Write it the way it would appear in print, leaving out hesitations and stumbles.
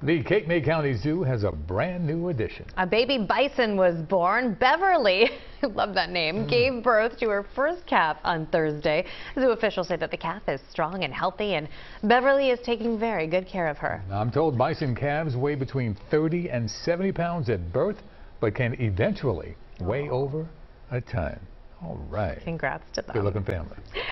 The Cape May County Zoo has a brand new addition. A baby bison was born. Beverly, I love that name, gave birth to her first calf on Thursday. Zoo officials say that the calf is strong and healthy, and Beverly is taking very good care of her. I'm told bison calves weigh between 30 and 70 pounds at birth, but can eventually weigh over a ton. All right. Congrats to them. Good looking family.